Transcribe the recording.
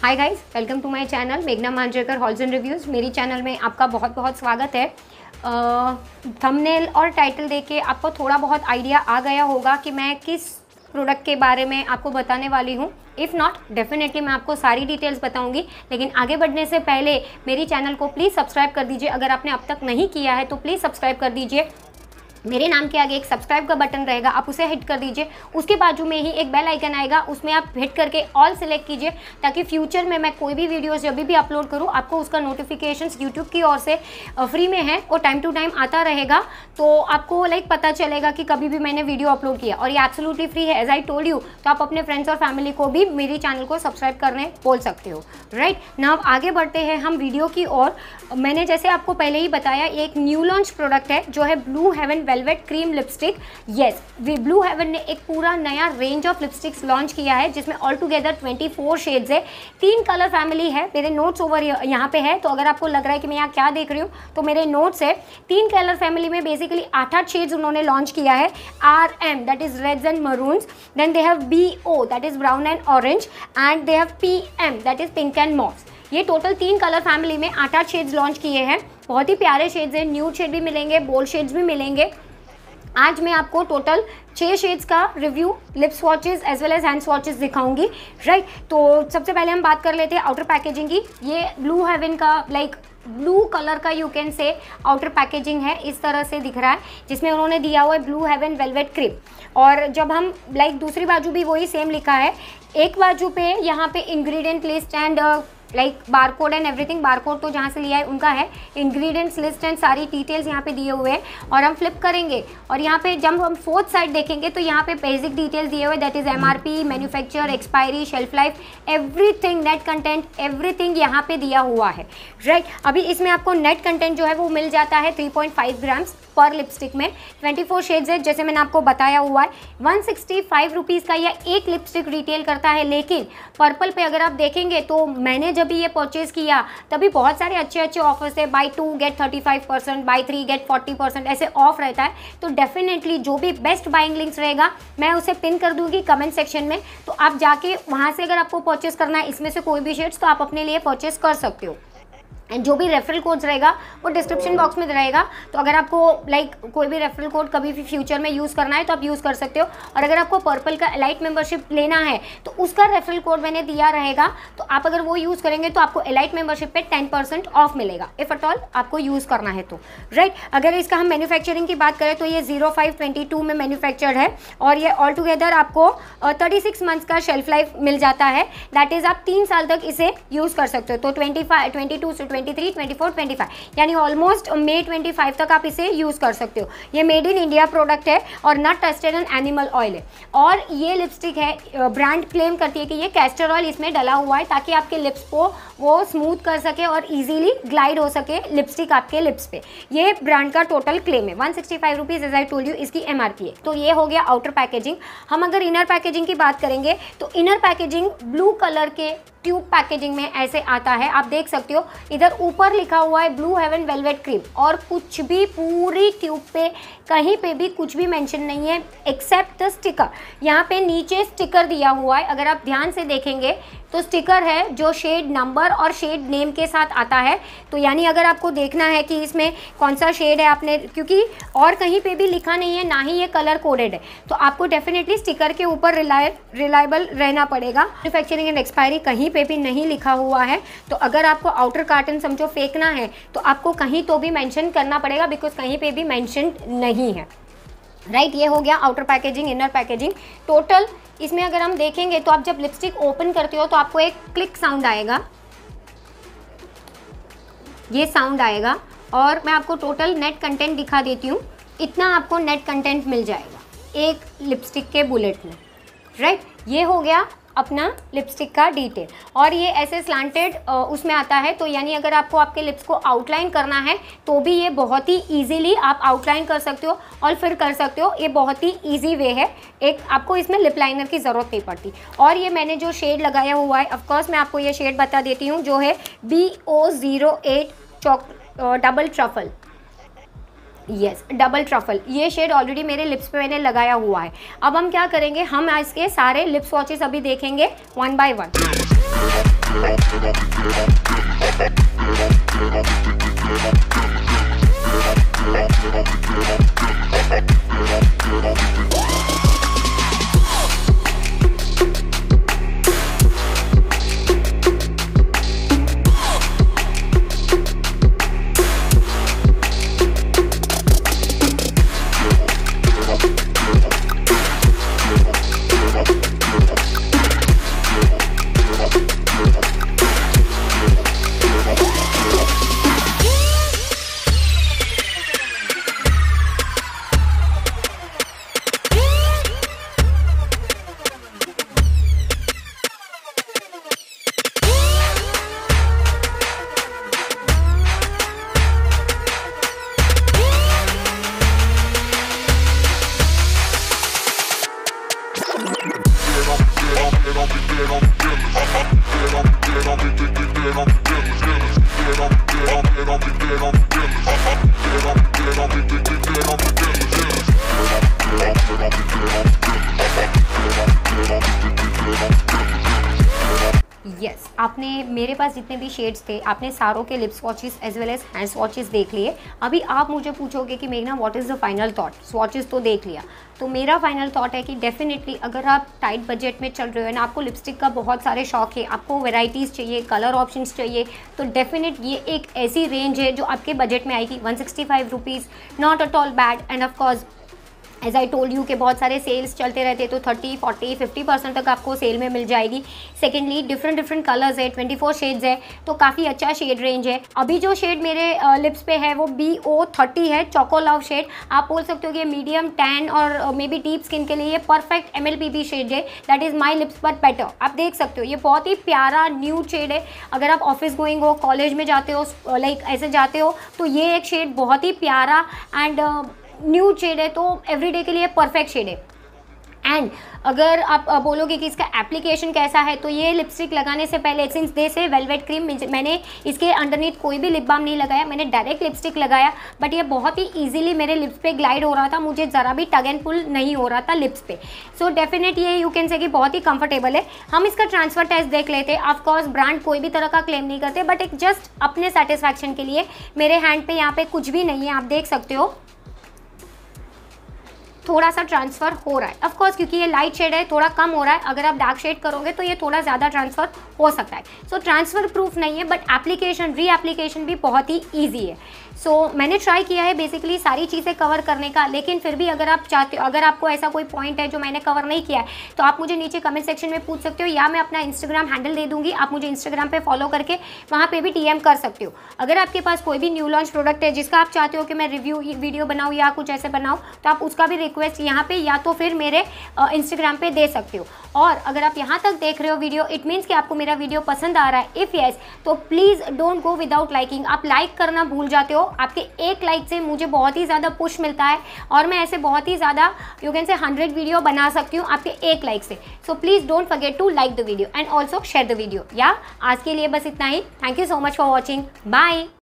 Hi guys, welcome to my channel मेघना Manjrekar hauls and reviews. मेरी channel में आपका बहुत बहुत स्वागत है। थंबनेल और टाइटल देख के आपको थोड़ा बहुत आइडिया आ गया होगा कि मैं किस प्रोडक्ट के बारे में आपको बताने वाली हूँ। इफ़ नॉट, डेफिनेटली मैं आपको सारी डिटेल्स बताऊंगी। लेकिन आगे बढ़ने से पहले मेरी चैनल को प्लीज़ सब्सक्राइब कर दीजिए। अगर आपने अब तक नहीं किया है तो प्लीज़ सब्सक्राइब कर दीजिए। मेरे नाम के आगे एक सब्सक्राइब का बटन रहेगा, आप उसे हिट कर दीजिए। उसके बाजू में ही एक बेल आइकन आएगा, उसमें आप हिट करके ऑल सेलेक्ट कीजिए, ताकि फ्यूचर में मैं कोई भी वीडियोस जब भी अपलोड करूँ आपको उसका नोटिफिकेशंस यूट्यूब की ओर से फ्री में है और टाइम टू टाइम आता रहेगा। तो आपको पता चलेगा कि कभी भी मैंने वीडियो अपलोड किया, और ये एब्सोल्युटली फ्री है एज आई टोल्ड यू। तो आप अपने फ्रेंड्स और फैमिली को भी मेरी चैनल को सब्सक्राइब करने बोल सकते हो। राइट नाउ आगे बढ़ते हैं हम वीडियो की ओर। मैंने जैसे आपको पहले ही बताया, एक न्यू लॉन्च प्रोडक्ट है जो है Blue Heaven velvet cream lipstick. Yes, Blue Heaven ने एक पूरा नया रेंज ऑफ लिपस्टिक्स लॉन्च किया है, जिसमें ऑल टुगेदर 24 शेड्स है। 3 कलर फैमिली है। मेरे नोट्स ओवर यहाँ पे है, तो अगर आपको लग रहा है कि मैं यहाँ क्या देख रही हूँ तो मेरे नोट्स है। 3 कलर फैमिली में बेसिकली 8 शेड्स उन्होंने लॉन्च किया है। RM that is reds and maroons, then they have BO that is brown and orange, and they have PM that is pink and mauves. ये टोटल 3 कलर फैमिली में 8 shades launch किए हैं। बहुत ही प्यारे shades हैं, nude shade भी मिलेंगे, bold shades भी मिलेंगे। आज मैं आपको टोटल 6 शेड्स का review, lip swatches as well as hand swatches दिखाऊंगी। राइट, तो सबसे पहले हम बात कर लेते हैं आउटर पैकेजिंग की। ये ब्लू हेवन का ब्लू कलर का you can say outer packaging है, इस तरह से दिख रहा है, जिसमें उन्होंने दिया हुआ है ब्लू हेवन वेलवेट क्रीम। और जब हम दूसरी बाजू भी वही सेम लिखा है। एक बाजू पे यहाँ पे ingredient list and barcode and everything, barcode तो जहाँ से लिया है उनका है, इंग्रेडिएंट्स लिस्ट एंड सारी डिटेल्स यहाँ पे दिए हुए हैं। और हम फ्लिप करेंगे और यहाँ पे जब हम 4th साइड देखेंगे तो यहाँ पे बेसिक डिटेल्स दिए हुए, that is MRP, manufacture, expiry, shelf life, everything, net content, everything यहाँ पे दिया हुआ है। राइट, अभी इसमें आपको नेट कंटेंट जो है वो मिल जाता है 3.5 ग्राम्स पर लिपस्टिक में। 24 शेड्स है, जैसे मैंने आपको बताया हुआ है। 165 रुपीज़ का यह एक लिपस्टिक रिटेल करता है। लेकिन पर्पल पे अगर आप देखेंगे तो मैंने जब भी ये परचेज़ किया तभी बहुत सारे अच्छे अच्छे ऑफर्स थे। बाई 2 गेट 35%, बाई 3 गेट 40%, ऐसे ऑफ रहता है। तो डेफिनेटली जो भी बेस्ट बाइंग लिंक्स रहेगा मैं उसे पिन कर दूंगी कमेंट सेक्शन में, तो आप जाके वहाँ से अगर आपको परचेस करना है इसमें से कोई भी शेड्स, तो आप अपने लिए परचेस कर सकते हो। एंड जो भी रेफरल कोड्स रहेगा वो डिस्क्रिप्शन बॉक्स में रहेगा। तो अगर आपको कोई भी रेफरल कोड कभी भी फ्यूचर में यूज़ करना है तो आप यूज़ कर सकते हो। और अगर आपको पर्पल का एलाइट मेंबरशिप लेना है तो उसका रेफरल कोड मैंने दिया रहेगा, तो आप अगर वो यूज़ करेंगे तो आपको एलाइट मेंबरशिप पे 10% ऑफ मिलेगा, इफ़ एट ऑल आपको यूज़ करना है तो। राइट, अगर इसका हम मैन्युफैक्चरिंग की बात करें तो ये 0522 में मैन्युफैक्चर्ड है, और ये ऑल टुगेदर आपको 36 मंथ्स का शेल्फ लाइफ मिल जाता है। दैट इज़ आप 3 साल तक इसे यूज़ कर सकते हो। तो 22 से 23, 24, 25 यानी ऑलमोस्ट मई 25 तक आप इसे यूज़ कर सकते हो। ये मेड इन इंडिया प्रोडक्ट है और not tested and animal oil है। और ये लिपस्टिक है, ब्रांड क्लेम करती है कि ये कैस्टर ऑयल इसमें डला हुआ है, ताकि आपके लिप्स को वो स्मूथ कर सके और इजीली ग्लाइड हो सके लिपस्टिक आपके लिप्स पे। ये ब्रांड का टोटल क्लेम है। 165 rupees as I told you इसकी MRP है। तो ये हो गया आउटर पैकेजिंग। हम अगर इनर पैकेजिंग की बात करेंगे तो इनर पैकेजिंग ब्लू कलर के ट्यूब पैकेजिंग में ऐसे आता है। आप देख सकते हो इधर ऊपर लिखा हुआ है ब्लू हेवन वेलवेट क्रीम, और कुछ भी पूरी ट्यूब पे कहीं पे भी कुछ भी मेंशन नहीं है एक्सेप्ट द स्टिकर। यहाँ पे नीचे स्टिकर दिया हुआ है, अगर आप ध्यान से देखेंगे तो स्टिकर है जो शेड नंबर और शेड नेम के साथ आता है। तो यानी अगर आपको देखना है कि इसमें कौन सा शेड है आपने, क्योंकि और कहीं पे भी लिखा नहीं है, ना ही ये कलर कोडेड है, तो आपको डेफिनेटली स्टिकर के ऊपर रिलायबल रहना पड़ेगा। मैन्युफैक्चरिंग एंड एक्सपायरी कहीं पे भी नहीं लिखा हुआ है। तो अगर आपको आउटर कार्टन समझो फेंकना है तो आपको कहीं तो भी मेंशन करना पड़ेगा, बिकॉज कहीं पे भी मेंशन नहीं है। राइट, ये हो गया outer packaging, inner packaging. Total इसमें अगर हम देखेंगे तो आप जब लिपस्टिक ओपन करते हो तो आपको एक क्लिक साउंड आएगा, ये साउंड आएगा। और मैं आपको टोटल नेट कंटेंट दिखा देती हूँ। इतना आपको नेट कंटेंट मिल जाएगा एक लिपस्टिक के बुलेट में। राइट, ये हो गया अपना लिपस्टिक का डिटेल। और ये ऐसे स्लांटेड उसमें आता है, तो यानी अगर आपको आपके लिप्स को आउटलाइन करना है तो भी ये बहुत ही इजीली आप आउटलाइन कर सकते हो और फिर कर सकते हो। ये बहुत ही इजी वे है, एक आपको इसमें लिप लाइनर की ज़रूरत नहीं पड़ती। और ये मैंने जो शेड लगाया हुआ है, ऑफकोर्स मैं आपको ये शेड बता देती हूँ, जो है BO08 double truffle. Yes, double truffle, ये शेड ऑलरेडी मेरे लिप्स पे मैंने लगाया हुआ है। अब हम क्या करेंगे, हम इसके सारे लिप स्वॉचेस अभी देखेंगे 1 बाय 1। यस आपने मेरे पास जितने भी शेड्स थे आपने सारों के lip swatches as well as hand swatches देख लिए। अभी आप मुझे पूछोगे कि मेघना what is the final thought, swatches तो देख लिया, तो मेरा फाइनल थॉट है कि डेफिनेटली अगर आप टाइट बजट में चल रहे हो ना, आपको लिपस्टिक का बहुत सारे शौक है, आपको वेराइटीज़ चाहिए, कलर ऑप्शंस चाहिए, तो डेफिनेट ये एक ऐसी रेंज है जो आपके बजट में आएगी। 165 rupees not at all bad. And of course as I told you कि बहुत सारे सेल्स चलते रहते हैं, तो 30, 40, 50% तक आपको सेल में मिल जाएगी। सेकेंडली डिफरेंट कलर्स है, 24 शेड्स है, तो काफ़ी अच्छा शेड रेंज है। अभी जो शेड मेरे लिप्स पे है वो BO30 है, चोको लव शेड। आप बोल सकते हो कि मीडियम टैन और मे बी डीप स्किन के लिए ये परफेक्ट MLPP शेड है, दैट इज़ माई लिप्स पर बेटर। आप देख सकते हो ये बहुत ही प्यारा न्यूड शेड है। अगर आप ऑफिस गोइंग हो, कॉलेज में जाते हो, लाइक ऐसे जाते हो, तो ये एक शेड बहुत ही प्यारा एंड न्यूड शेड है, तो एवरीडे के लिए परफेक्ट शेड है। एंड अगर आप बोलोगे कि इसका एप्लीकेशन कैसा है, तो ये लिपस्टिक लगाने से पहले सिंस दे से वेलवेट क्रीम, मैंने इसके अंडरनीथ कोई भी लिप बाम नहीं लगाया, मैंने डायरेक्ट लिपस्टिक लगाया, बट ये बहुत ही इजीली मेरे लिप्स पे ग्लाइड हो रहा था, मुझे ज़रा भी टग एंड पुल नहीं हो रहा था लिप्स पे। सो डेफिनेट ये यू कैन से कि बहुत ही कंफर्टेबल है। हम इसका ट्रांसफर टेस्ट देख लेते हैं। ऑफकोर्स ब्रांड कोई भी तरह का क्लेम नहीं करते, बट एक जस्ट अपने सेटिस्फैक्शन के लिए। मेरे हैंड पे यहाँ पे कुछ भी नहीं है, आप देख सकते हो थोड़ा सा ट्रांसफ़र हो रहा है। ऑफ कोर्स क्योंकि ये लाइट शेड है थोड़ा कम हो रहा है, अगर आप डार्क शेड करोगे तो ये थोड़ा ज़्यादा ट्रांसफ़र हो सकता है। सो ट्रांसफ़र प्रूफ नहीं है, बट एप्लीकेशन री एप्लीकेशन भी बहुत ही ईजी है। सो मैंने ट्राई किया है बेसिकली सारी चीज़ें कवर करने का, लेकिन फिर भी अगर आप चाहते हो, अगर आपको ऐसा कोई पॉइंट है जो मैंने कवर नहीं किया है, तो आप मुझे नीचे कमेंट सेक्शन में पूछ सकते हो, या मैं अपना इंस्टाग्राम हैंडल दे दूँगी, आप मुझे इंस्टाग्राम पे फॉलो करके वहाँ पे भी DM कर सकते हो। अगर आपके पास कोई भी न्यू लॉन्च प्रोडक्ट है जिसका आप चाहते हो कि मैं रिव्यू वीडियो बनाऊँ या कुछ ऐसे बनाऊँ, तो आप उसका भी रिक्वेस्ट यहाँ पे या तो फिर मेरे इंस्टाग्राम पे दे सकते हो। और अगर आप यहाँ तक देख रहे हो वीडियो, इट मीन्स कि आपको मेरा वीडियो पसंद आ रहा है। इफ़ येस तो please don't go without liking. आप लाइक करना भूल जाते हो, आपके एक लाइक से मुझे बहुत ही ज़्यादा पुश मिलता है, और मैं ऐसे बहुत ही ज़्यादा यू कैन से 100 वीडियो बना सकती हूँ आपके एक लाइक से। So please don't forget to like the video and also share the video. या आज के लिए बस इतना ही। Thank you so much for watching. Bye.